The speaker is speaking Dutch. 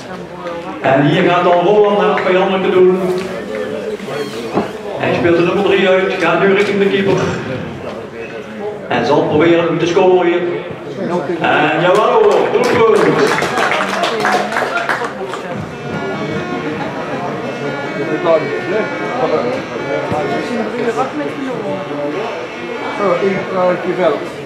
En hier gaat dan Roland naar het vijandelijke doel. Hij speelt de nummer 3 uit, gaat nu richting de keeper. En zal proberen hem te scoren hier. En jawel hoor, doelpunt! Zo, één keer wel.